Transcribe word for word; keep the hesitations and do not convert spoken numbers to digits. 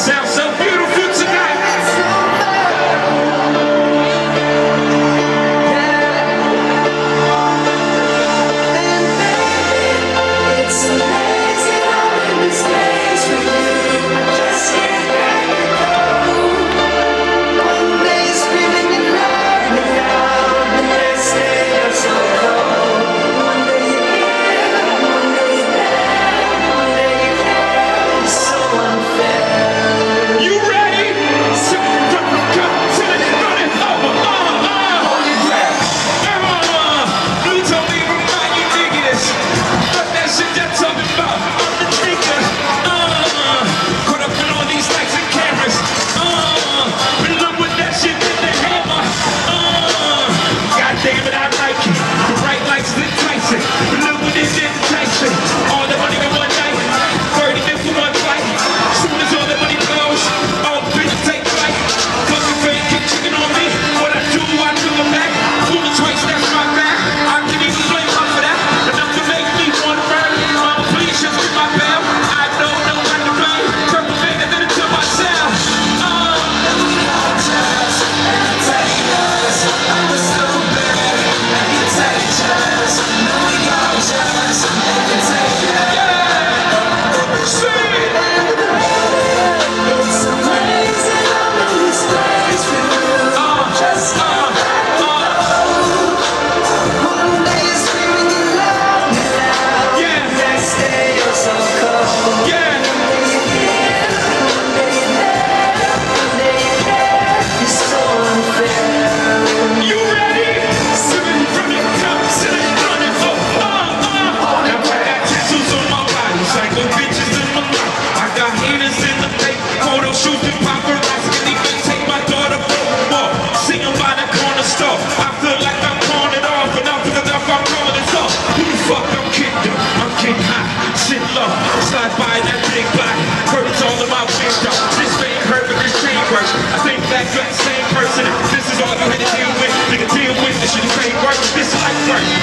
Sounds so beautiful tonight. It's amazing I'm in this place with you. I just can't let it go. One day you're screaming and love me loud, the next day you're so cold. One day you're here, one day you're there, one day you care. It's so unfair. You ready? So come, come, till it's running over. Uh, uh. Hold your breath. Uh, Blue told me remind you nigga this. Fuck that shit y'all talking about. I'm the nigga. Uh, caught up in all these lights and cameras. Uh, been love with that shit in the hammer. Uh, God damn it, I like it. The bright lights lit Tyson. Been love with this enticing. All the money in one night. thirty minutes for one flight. Soon as all the money blows, all the bitches take flight. Fucking fake keep chicken on me. What I do, I do it back. Fool the twice, that's my back. I can even blame her for that. Enough to make me wanna burn. Mama, please just get my bail. I don't know how to blame. Purple finger, then it to myself. Uh, see it. It's amazing I'm in this place with you. Uh, Just uh, uh, one day you're screaming and love me loud. yeah, Next day you're so cold. yeah. One day you're here, one day you're there, one day you care. It's so unfair. You ready? Sipping from your cup, sitting on it. Oh, uh, uh. Now I got tattoos on my body, psycho bitches in my mouth. I got haters in the fake photo shooting paparazzi. Can even take my daughter for a walk. See 'em by the corner store. I feel like I'm calling it off, and I'm because I'm calling it off. Who the fuck I'm kidding? I'm getting high, sit low, slide by that big block. Curtains all in my window. This ain't perfect, this ain't worse. I think that you're the same person. This is all you had to deal with. Nigga, deal with this shit, this ain't work. This is like work.